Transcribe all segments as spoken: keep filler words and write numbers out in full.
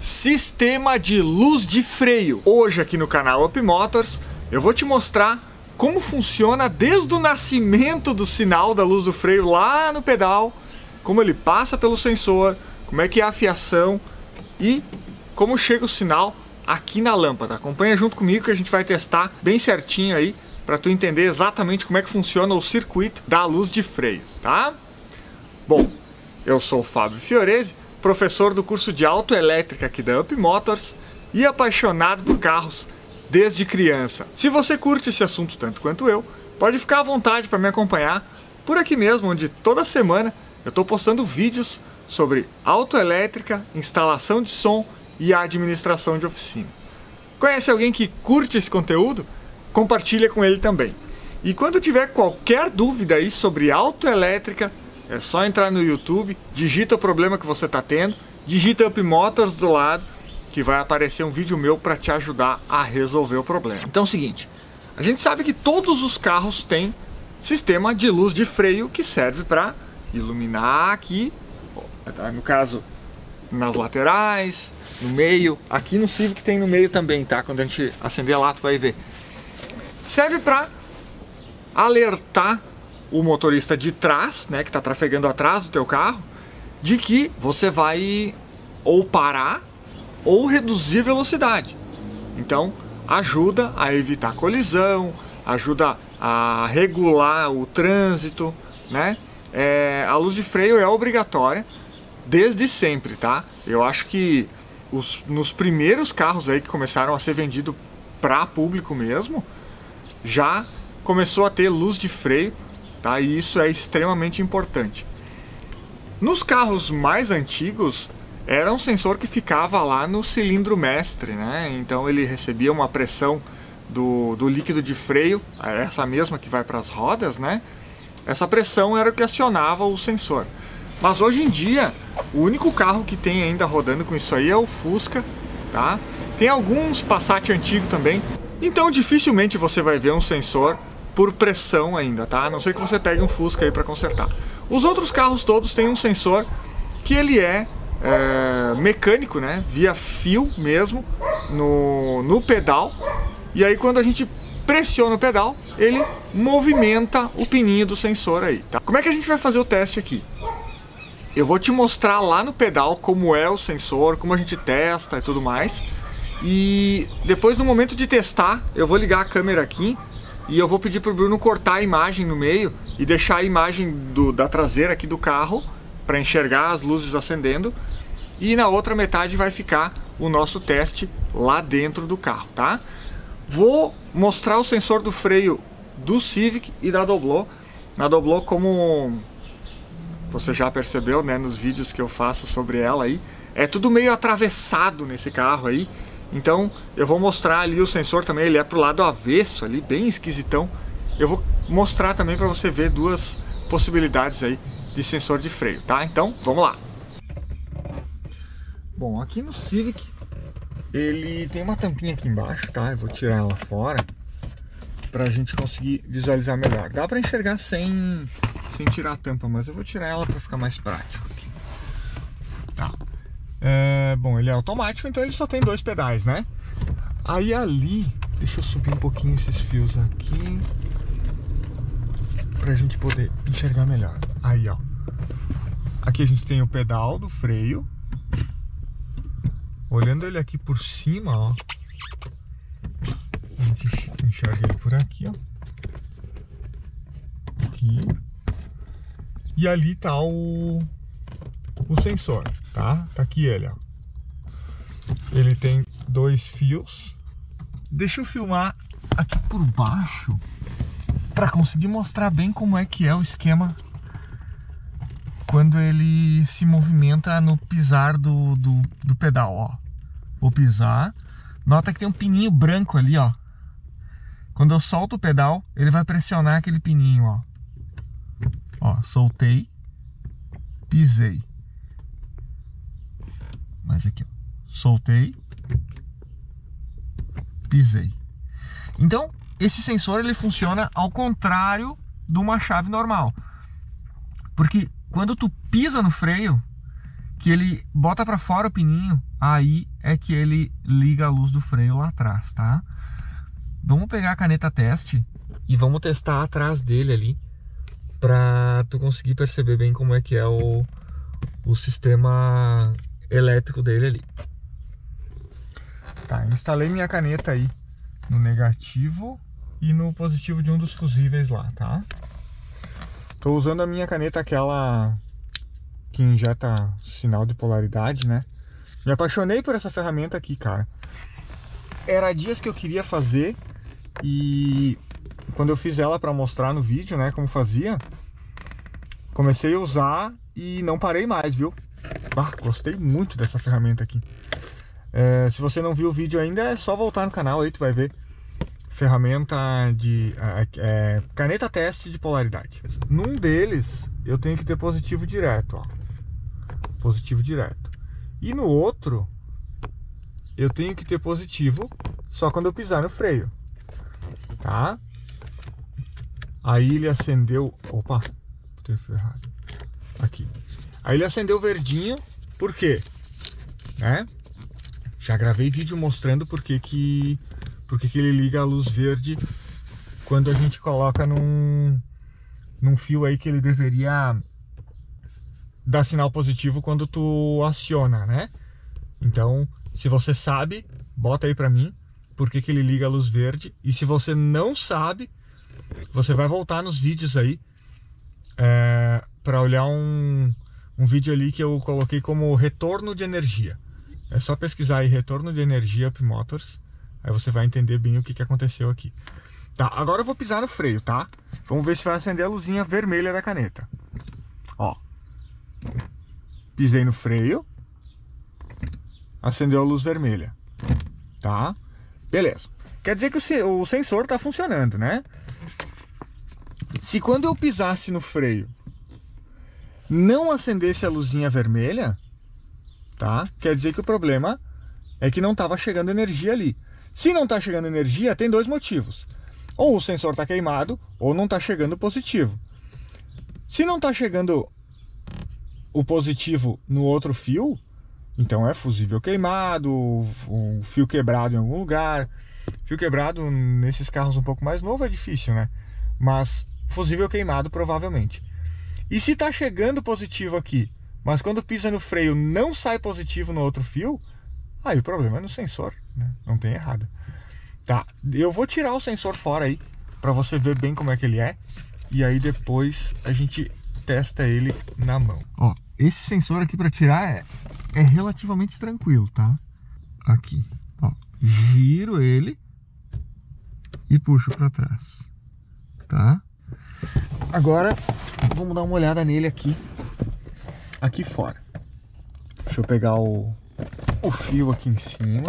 Sistema de luz de freio. Hoje aqui no canal Up Motors eu vou te mostrar como funciona desde o nascimento do sinal da luz do freio lá no pedal, como ele passa pelo sensor, como é que é a fiação e como chega o sinal aqui na lâmpada. Acompanha junto comigo que a gente vai testar bem certinho aí para tu entender exatamente como é que funciona o circuito da luz de freio, tá? Bom, eu sou o Fábio Fiorese, professor do curso de autoelétrica aqui da Up Motors e apaixonado por carros desde criança. Se você curte esse assunto tanto quanto eu, pode ficar à vontade para me acompanhar por aqui mesmo, onde toda semana eu estou postando vídeos sobre autoelétrica, instalação de som e administração de oficina. Conhece alguém que curte esse conteúdo? Compartilha com ele também. E quando tiver qualquer dúvida aí sobre autoelétrica, é só entrar no YouTube, digita o problema que você está tendo, digita Up Motors do lado, que vai aparecer um vídeo meu para te ajudar a resolver o problema. Então é o seguinte, a gente sabe que todos os carros têm sistema de luz de freio que serve para iluminar aqui, no caso nas laterais, no meio, aqui no Civic tem no meio também, tá? Quando a gente acender lá tu vai ver. Serve para alertar o motorista de trás, né, que está trafegando atrás do teu carro, de que você vai ou parar ou reduzir velocidade. Então ajuda a evitar colisão, ajuda a regular o trânsito, né? É, a luz de freio é obrigatória desde sempre, tá? Eu acho que os, nos primeiros carros aí que começaram a ser vendidos para público mesmo, já começou a ter luz de freio. Tá? E isso é extremamente importante. Nos carros mais antigos, era um sensor que ficava lá no cilindro mestre, né? Então ele recebia uma pressão do, do líquido de freio, essa mesma que vai para as rodas, né? Essa pressão era o que acionava o sensor. Mas hoje em dia, o único carro que tem ainda rodando com isso aí é o Fusca, tá? Tem alguns Passat antigos também, então dificilmente você vai ver um sensor por pressão ainda, tá? A não ser que você pegue um Fusca aí para consertar. Os outros carros todos têm um sensor que ele é, é mecânico, né? Via fio mesmo no, no pedal. E aí quando a gente pressiona o pedal, ele movimenta o pininho do sensor aí, tá? Como é que a gente vai fazer o teste aqui? Eu vou te mostrar lá no pedal como é o sensor, como a gente testa e tudo mais. E depois no momento de testar, eu vou ligar a câmera aqui e eu vou pedir para o Bruno cortar a imagem no meio e deixar a imagem do, da traseira aqui do carro para enxergar as luzes acendendo, e na outra metade vai ficar o nosso teste lá dentro do carro, tá? Vou mostrar o sensor do freio do Civic e da Doblô. Na Doblô, como você já percebeu, né, nos vídeos que eu faço sobre ela aí, é tudo meio atravessado nesse carro aí. Então eu vou mostrar ali o sensor também, ele é pro lado avesso ali, bem esquisitão. Eu vou mostrar também para você ver duas possibilidades aí de sensor de freio, tá? Então vamos lá. Bom, aqui no Civic ele tem uma tampinha aqui embaixo, tá? Eu vou tirar ela fora pra gente conseguir visualizar melhor. Dá pra enxergar sem, sem tirar a tampa, mas eu vou tirar ela pra ficar mais prático aqui. Tá. É, bom, ele é automático, então ele só tem dois pedais, né? Aí ali, deixa eu subir um pouquinho esses fios aqui pra gente poder enxergar melhor. Aí, ó. Aqui a gente tem o pedal do freio. Olhando ele aqui por cima, ó, a gente enxerga ele por aqui, ó. Aqui. E ali tá o o sensor, tá? Tá aqui ele, ó. Ele tem dois fios. Deixa eu filmar aqui por baixo para conseguir mostrar bem como é que é o esquema quando ele se movimenta no pisar do, do, do pedal, ó. Vou pisar. Nota que tem um pininho branco ali, ó. Quando eu solto o pedal, ele vai pressionar aquele pininho, ó. Ó, soltei, pisei. Mas aqui, ó, soltei, pisei. Então, esse sensor ele funciona ao contrário de uma chave normal. Porque quando tu pisa no freio, que ele bota pra fora o pininho, aí é que ele liga a luz do freio lá atrás, tá? Vamos pegar a caneta teste e vamos testar atrás dele ali, pra tu conseguir perceber bem como é que é o, o sistema elétrico dele ali. Tá, instalei minha caneta aí no negativo e no positivo de um dos fusíveis lá, tá? Tô usando a minha caneta, aquela que injeta sinal de polaridade, né? Me apaixonei por essa ferramenta aqui, cara. Era dias que eu queria fazer e quando eu fiz ela pra mostrar no vídeo, né, como fazia, comecei a usar e não parei mais, viu? Ah, gostei muito dessa ferramenta aqui. É, se você não viu o vídeo ainda, é só voltar no canal aí, tu vai ver. Ferramenta de é, é, caneta teste de polaridade. Num deles eu tenho que ter positivo direto, ó. Positivo direto. E no outro eu tenho que ter positivo só quando eu pisar no freio, tá? Aí ele acendeu. Opa, botei ferrado. Aqui. Aí ele acendeu verdinho. Por quê? Né? Já gravei vídeo mostrando por que que, por que que ele liga a luz verde quando a gente coloca num, num fio aí que ele deveria dar sinal positivo quando tu aciona, né? Então, se você sabe, bota aí pra mim por que que ele liga a luz verde. E se você não sabe, você vai voltar nos vídeos aí é, pra olhar um, um vídeo ali que eu coloquei como retorno de energia. É só pesquisar aí retorno de energia Up Motors. Aí você vai entender bem o que, que aconteceu aqui. Tá, agora eu vou pisar no freio, tá? Vamos ver se vai acender a luzinha vermelha da caneta. Ó. Pisei no freio. Acendeu a luz vermelha. Tá? Beleza. Quer dizer que o, o sensor tá funcionando, né? Se quando eu pisasse no freio não acendesse a luzinha vermelha, tá? Quer dizer que o problema é que não estava chegando energia ali. Se não está chegando energia, tem dois motivos. Ou o sensor está queimado, ou não está chegando positivo. Se não está chegando o positivo no outro fio, então é fusível queimado, o fio quebrado em algum lugar. Fio quebrado nesses carros um pouco mais novos é difícil, né? Mas fusível queimado provavelmente. E se está chegando positivo aqui, mas quando pisa no freio não sai positivo no outro fio, aí o problema é no sensor, né? Não tem errado. Tá, eu vou tirar o sensor fora aí, pra você ver bem como é que ele é. E aí depois a gente testa ele na mão. Ó, esse sensor aqui pra tirar é, é relativamente tranquilo, tá? Aqui, ó, giro ele e puxo pra trás, tá? Agora, vamos dar uma olhada nele aqui. Aqui fora. Deixa eu pegar o, o fio aqui em cima.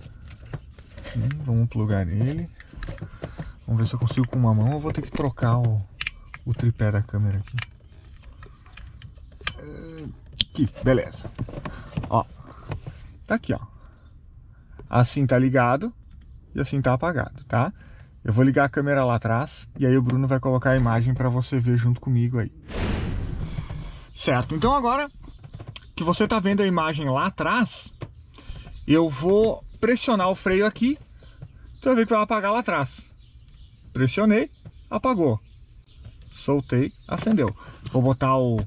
Hum, vamos plugar nele. Vamos ver se eu consigo com uma mão. Eu vou ter que trocar o, o tripé da câmera aqui. Aqui, beleza. Ó, tá aqui, ó. Assim tá ligado e assim tá apagado, tá? Eu vou ligar a câmera lá atrás e aí o Bruno vai colocar a imagem para você ver junto comigo aí. Certo, então agora que você tá vendo a imagem lá atrás, eu vou pressionar o freio aqui, você vai ver que vai apagar lá atrás. Pressionei, apagou. Soltei, acendeu. Vou botar o,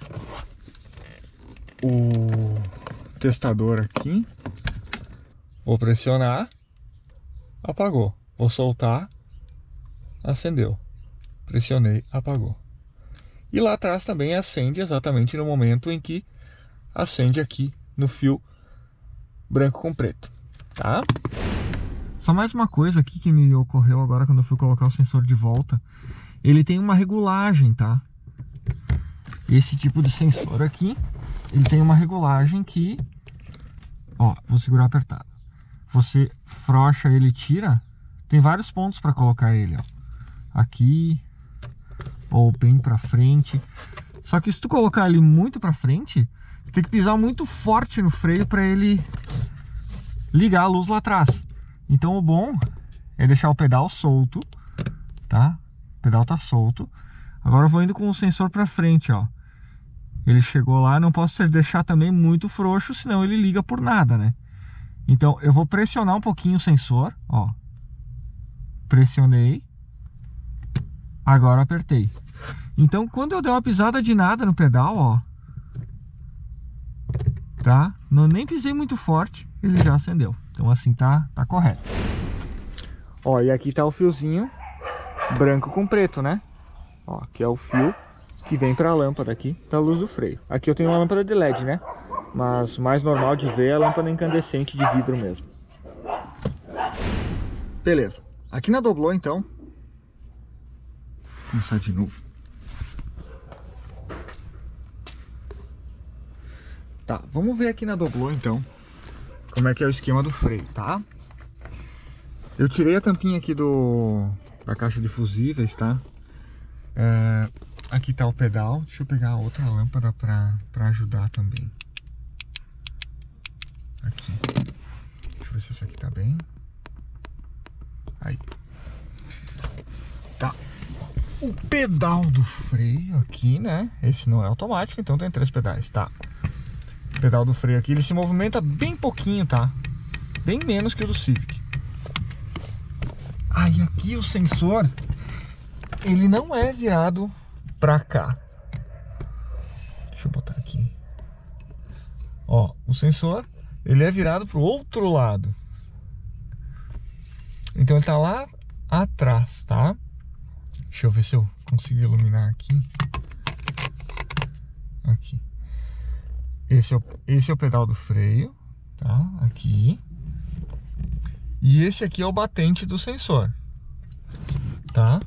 o testador aqui. Vou pressionar, apagou. Vou soltar, acendeu. Pressionei, apagou. E lá atrás também acende exatamente no momento em que acende aqui no fio branco com preto, tá? Só mais uma coisa aqui que me ocorreu agora quando eu fui colocar o sensor de volta. Ele tem uma regulagem, tá? Esse tipo de sensor aqui, ele tem uma regulagem que... Ó, vou segurar apertado. Você frouxa ele e tira. Tem vários pontos para colocar ele, ó. Aqui... ou bem pra frente. Só que se tu colocar ele muito pra frente, tu tem que pisar muito forte no freio pra ele ligar a luz lá atrás. Então o bom é deixar o pedal solto, tá? O pedal tá solto. Agora eu vou indo com o sensor pra frente, ó. Ele chegou lá, não posso deixar também muito frouxo, senão ele liga por nada, né? Então eu vou pressionar um pouquinho o sensor, ó. Pressionei. Agora apertei. Então quando eu der uma pisada de nada no pedal, ó, tá? Não, nem pisei muito forte, ele já acendeu. Então assim tá, tá correto. Ó, e aqui tá o fiozinho branco com preto, né? Ó, aqui é o fio que vem para a lâmpada aqui da luz do freio. Aqui eu tenho uma lâmpada de L E D, né? Mas o mais normal de ver é a lâmpada incandescente de vidro mesmo. Beleza. Aqui na doblô, então. Vou começar de novo. Tá, vamos ver aqui na doblô, então, como é que é o esquema do freio, tá? Eu tirei a tampinha aqui do da caixa de fusíveis, tá? É, aqui tá o pedal. Deixa eu pegar outra lâmpada pra, pra ajudar também. Aqui. Deixa eu ver se essa aqui tá bem. Aí. Tá. O pedal do freio aqui, né? Esse não é automático, então tem três pedais, tá? O pedal do freio aqui, ele se movimenta bem pouquinho, tá? Bem menos que o do Civic. Aí aqui o sensor, ele não é virado pra cá. Deixa eu botar aqui. Ó, o sensor, ele é virado pro outro lado. Então ele tá lá atrás, tá? Deixa eu ver se eu consigo iluminar aqui. Aqui. Esse é o, esse é o pedal do freio, tá? Aqui. E esse aqui é o batente do sensor, tá?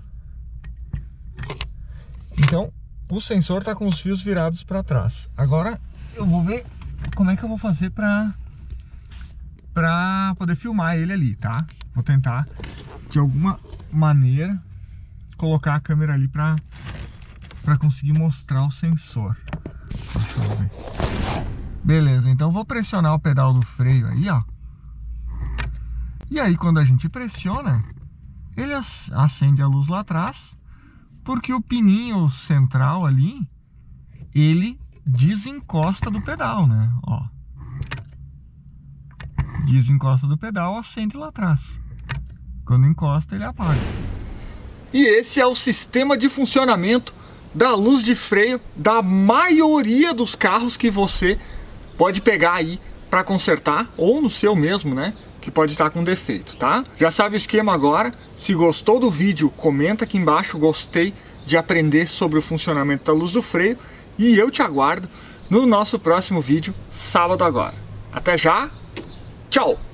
Então, o sensor tá com os fios virados para trás. Agora, eu vou ver como é que eu vou fazer para para poder filmar ele ali, tá? Vou tentar, de alguma maneira, colocar a câmera ali para para conseguir mostrar o sensor. Deixa eu ver. Beleza, então vou pressionar o pedal do freio aí, ó. E aí quando a gente pressiona, ele acende a luz lá atrás, porque o pininho central ali, ele desencosta do pedal, né? Ó. Desencosta do pedal, acende lá atrás. Quando encosta, ele apaga. E esse é o sistema de funcionamento da luz de freio da maioria dos carros que você pode pegar aí para consertar, ou no seu mesmo, né? Que pode estar com defeito, tá? Já sabe o esquema agora. Se gostou do vídeo, comenta aqui embaixo, gostei de aprender sobre o funcionamento da luz do freio. E eu te aguardo no nosso próximo vídeo, sábado agora. Até já, tchau!